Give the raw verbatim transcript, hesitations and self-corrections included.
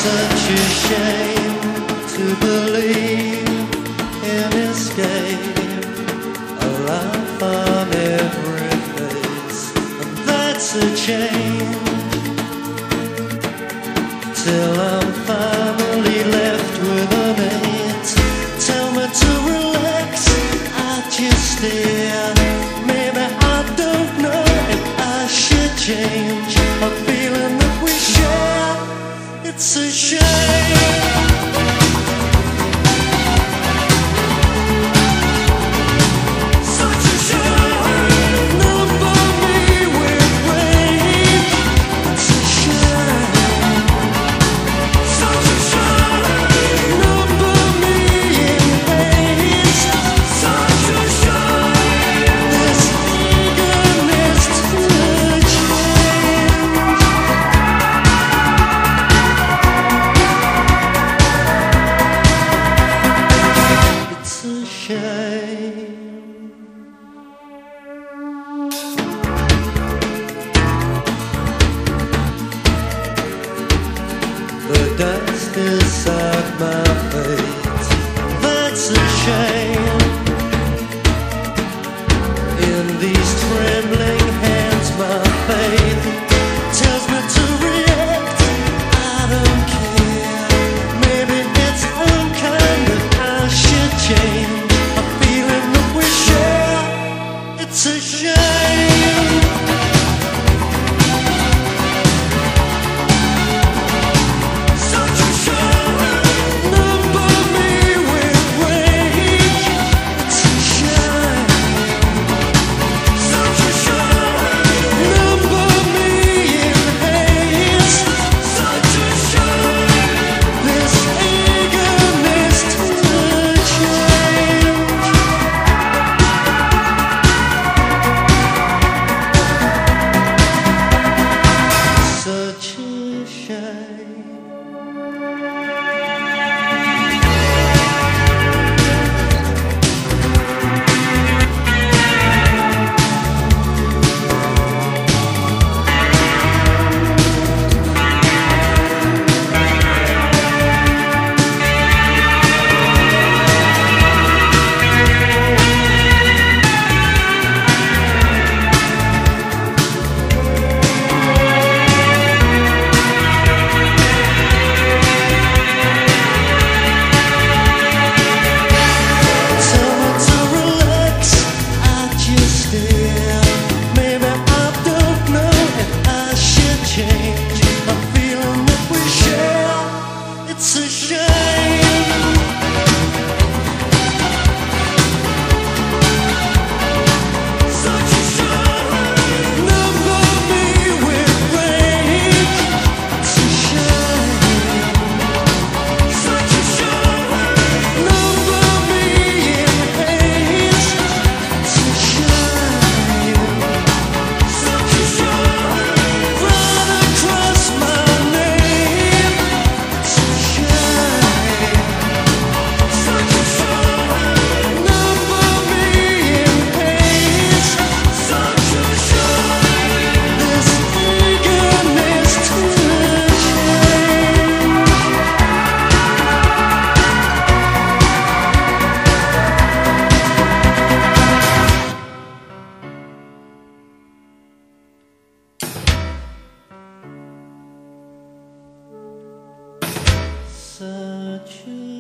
Such a shame to believe in escape, a laugh on every face, and that's a change. Till I'm finally left with an eight. Tell me to relax, I just stare. Maybe I don't know if I should change. A feeling that we share, it's a shame. The dust inside my face, that's a shame. In these trembling hands my faith tells me to react. I don't care, maybe it's unkind that I should change. A feeling that we share, it's a shame. Such a